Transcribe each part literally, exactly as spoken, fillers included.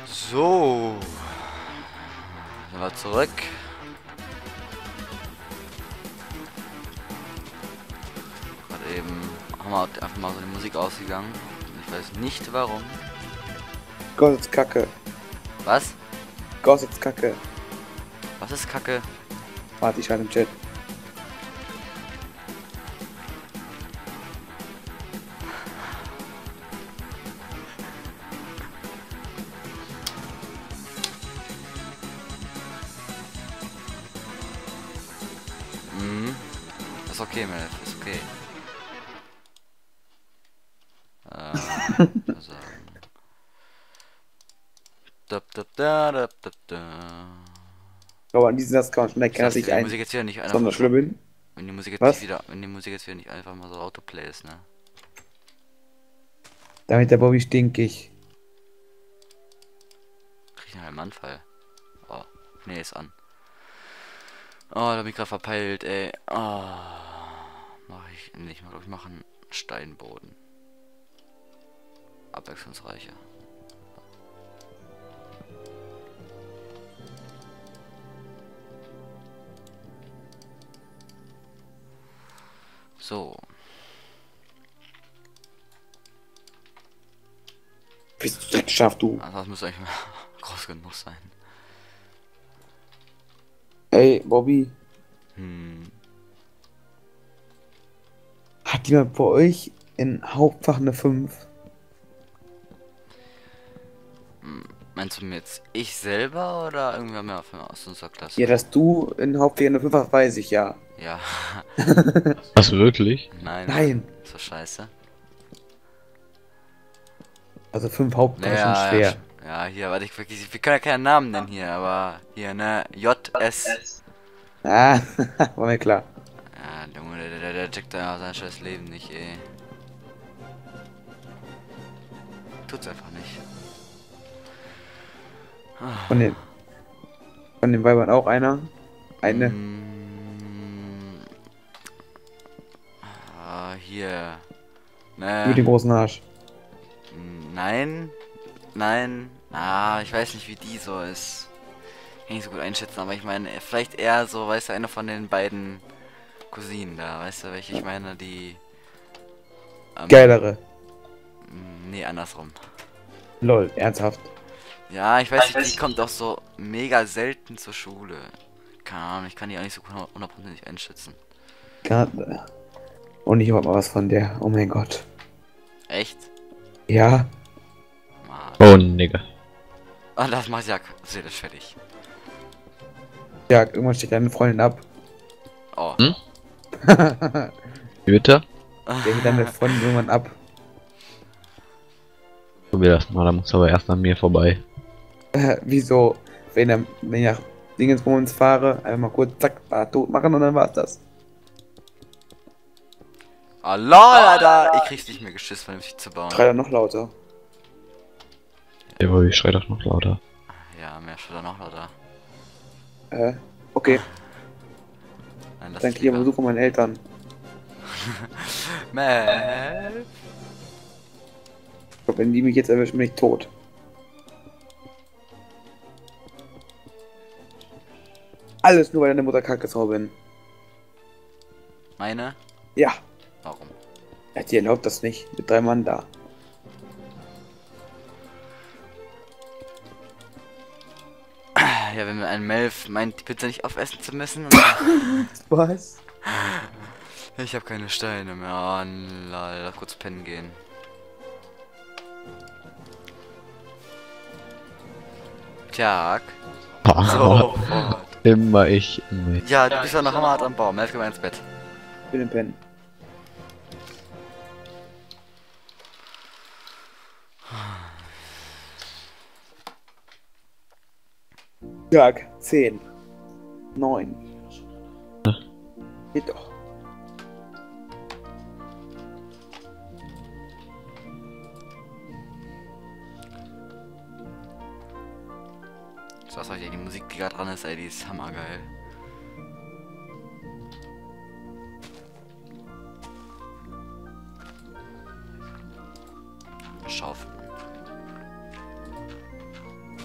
So, sind wir zurück. Gerade eben haben wir einfach mal so die Musik ausgegangen. Ich weiß nicht warum. Gott ist Kacke. Was? Gott ist Kacke. Was ist Kacke? Warte, ich schreibe im Chat. Mhm. Ist okay, Melf, ist okay. Äh, also. Da, da, da, da, da, da. Aber an diesen Satz kann man schon erkennen, Das dass ich die ein Musik jetzt wieder nicht einfach Sonderschüler so, bin. wenn die Musik jetzt nicht Was? wieder, wenn die Musik jetzt wieder nicht einfach mal so Autoplay ist, ne? Damit der Bobby stinkig. Krieg ich noch einen Anfall. Oh, nee, ist an. Oh, da hab ich gerade verpeilt, ey. Oh, mach ich nicht mal, glaube ich, machen Steinboden. Abwechslungsreicher. So. Bist du das schaffst du? Also das müsste eigentlich mal groß genug sein. Ey, Bobby, Hm. hat jemand bei euch in Hauptfach eine fünf? Meinst du mir jetzt ich selber oder irgendwer mehr aus unserer Klasse? Ja, dass du in Hauptfach eine fünf hast, weiß ich ja. Ja. Was, wirklich? Nein. Nein. So scheiße. Also fünf Hauptfach ist schon Ja, ja, schwer. sch- ja, hier, warte, ich wirklich, wir können ja keinen Namen nennen hier, aber hier, ne, J S. Ah, war mir klar. Ja, Junge, der, der, der checkt da sein scheiß Leben nicht, ey. Tut's einfach nicht. Von den, von den Weibern auch einer? Eine? Mm, ah, hier. Mit Ne, dem großen Arsch. nein, nein, ah, ich weiß nicht, wie die so ist. Kann ich nicht so gut einschätzen, aber ich meine, vielleicht eher so, weißt du, eine von den beiden Cousinen da, weißt du, welche ich meine, die... Ähm, Geilere. mm, Nee, andersrum. Lol, ernsthaft. Ja, ich weiß nicht, die kommt auch so mega selten zur Schule. Keine Ahnung, ich kann die auch nicht so hundertprozentig einschätzen. Gerade. Und ich hab mal was von der. Oh mein Gott. Echt? Ja. Mann. Oh, Nigga. Ah, das macht ja seelisch fertig. Ja, irgendwann steht deine Freundin ab. Oh. Hm? Der Wie bitte? geht deine Freundin irgendwann ab. Probier das mal, da muss aber erst an mir vorbei. Äh, wieso? Wenn, er, wenn ich nach Dingensbummens fahre, einfach mal kurz zack, Bart tot machen und dann war's das. Ah, lol, Alter! Ich krieg's nicht mehr geschissen, vernünftig zu bauen. Schrei doch noch lauter. Jawohl, ich schrei doch noch lauter. Ja, mehr schon noch lauter. Äh, okay. Nein, das Dann ist kriege ich lieber. Besuch von meinen Eltern. Mel. Ich glaub, wenn die mich jetzt erwischen, bin ich tot. Alles nur, weil deine Mutter kacke ist, Robin. Meine? Ja. Warum? Ja, die erlaubt das nicht. Mit drei Mann da. Ja, wenn mir ein Melf meint, die Pizza nicht aufessen zu müssen. Was? Ich habe keine Steine mehr. Oh, lol, lass kurz pennen gehen. Tag. So. Immer ich. Immer ich. Ja, du bist ja noch hammerhart am Baum. Melf, geh mal ins Bett. Ich bin im Pen. Tag zehn. neun. Geht doch. So, was soll ich dir? Die Musik, die gerade dran ist, ey, die ist hammergeil. Schaufel.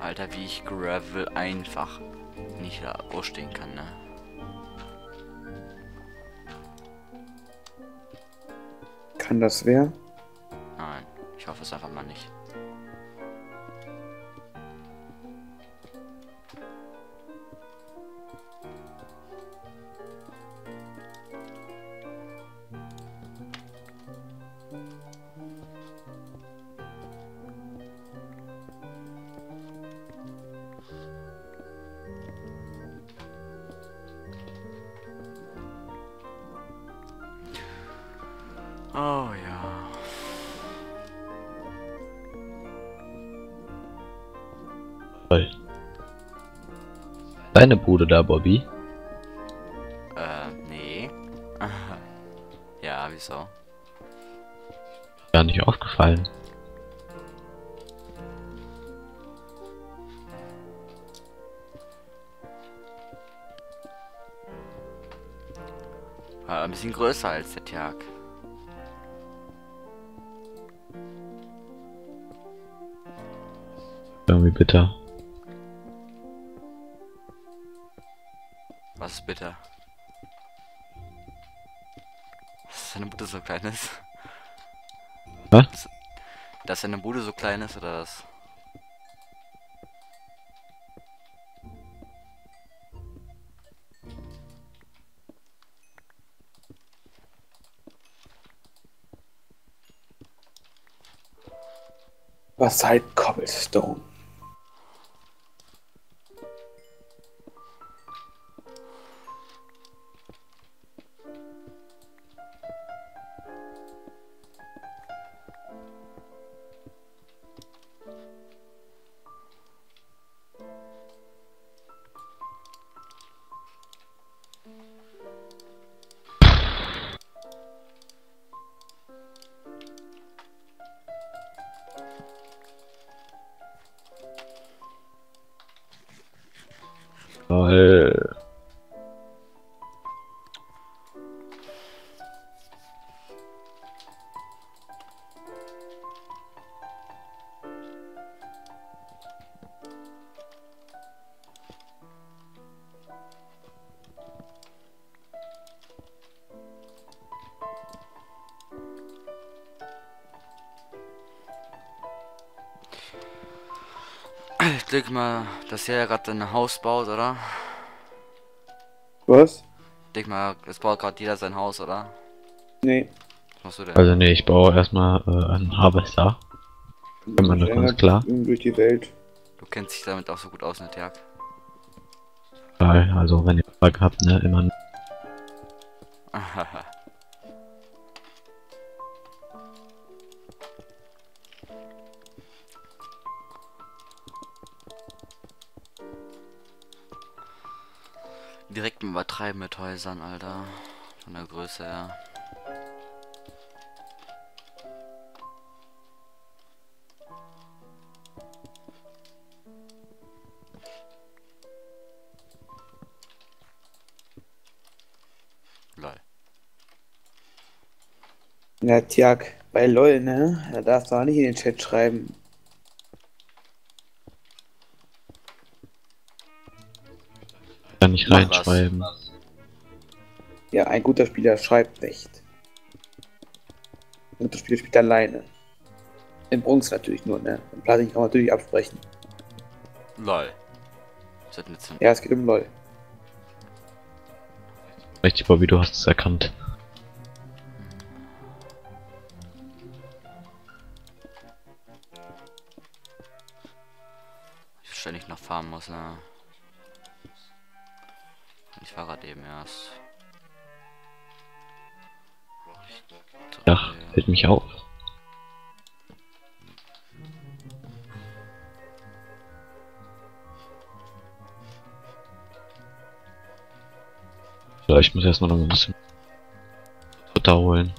Alter, wie ich Gravel einfach nicht da ausstehen kann, ne? Kann das wer? Nein, ich hoffe es einfach mal nicht. Oh ja. Toll. Deine Bude da, Bobby? Äh, nee. Ja, wieso? Gar nicht aufgefallen. Äh, ein bisschen größer als der Tag. Irgendwie bitter. Was ist bitter? Dass deine Bude so klein ist? Was? Dass deine Bude so klein ist, oder was? Was halt Cobblestone? Toll. Ich denke mal, dass er gerade ein Haus baut, oder? Was? Ich denke mal, es baut gerade jeder sein Haus, oder? Nee. Was machst du denn? Also nee, ich baue erstmal äh, einen Harvester. Immer noch ganz klar. Durch die Welt. Du kennst dich damit auch so gut aus, ne, Tjag? Also wenn ihr Frage habt, ne, immer. Direkt im Übertreiben mit Häusern, Alter. Von der Größe her. Lol. Ja, Tjag, bei LOL, ne? Da darfst du auch nicht in den Chat schreiben. Kann nicht Mach was. reinschreiben. Ja, ein guter Spieler schreibt nicht. Ein guter Spieler spielt alleine. Im Bronx natürlich nur, ne? Im Platin kann man natürlich absprechen. Lol. Das hat jetzt Ja, es geht um LOL. Richtig, Bobby, du hast es erkannt. ich ständig noch fahren muss, ne? Ich fahr grad eben erst. Ach, fällt mich auf. Ja, ich muss erstmal noch ein bisschen Futter holen.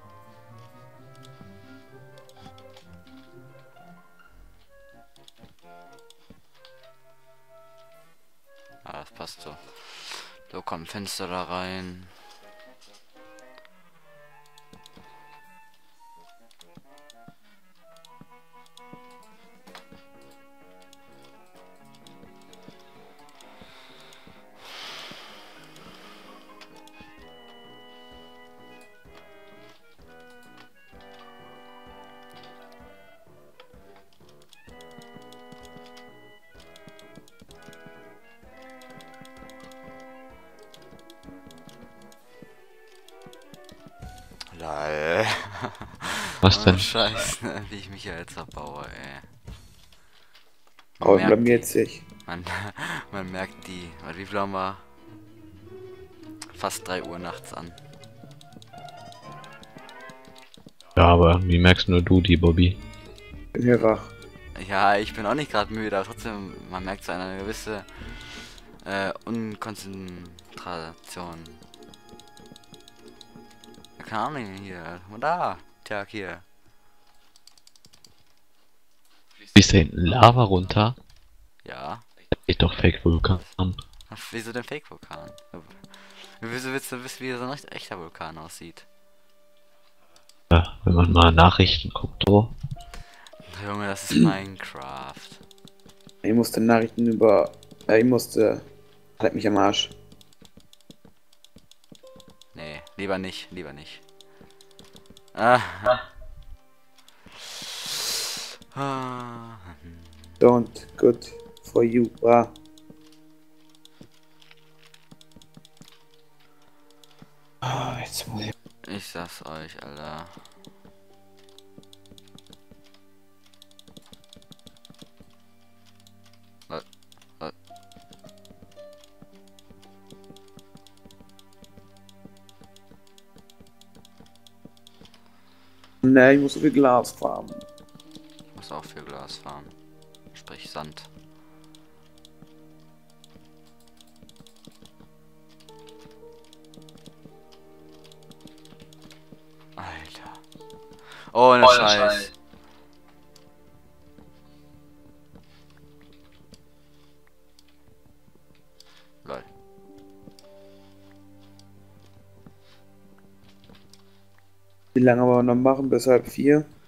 Ah, das passt so. So, kommt Fenster da rein. Lol. Was denn? Oh, Scheiße, wie ich mich hier jetzt verbaue, ey. Man Aber merkt blamiert die- sich. Man, man merkt die. Warte, wie viel haben wir? Fast drei Uhr nachts an. Ja, aber irgendwie merkst nur du die, Bobby. Bin hier wach. Ja, ich bin auch nicht gerade müde, aber trotzdem, man merkt so eine gewisse äh, Unkonzentration. Ja, keine Ahnung hier. Und da, Tag hier. Fließt da hinten Lava runter? Ja. Geht doch Fake-Vulkan an. Ach, wieso denn Fake-Vulkan? Wieso willst du wissen, wie so ein echt- echter Vulkan aussieht? Ja, wenn man mal Nachrichten guckt, oh. Junge, das ist Minecraft. Ich musste Nachrichten über. Äh, ich musste. Halt mich am Arsch. Nee, lieber nicht, lieber nicht. Ah. Ah. Don't good for you, bra. Ah, jetzt muss ich. Ich sag's euch, Alter. Wa- wa- Ne, ich muss so viel Glas farmen. Ich muss auch viel Glas fahren. Sprich Sand. Alter. Ohne Scheiß. Lol. Wie lange wollen wir noch machen? Bis halb vier?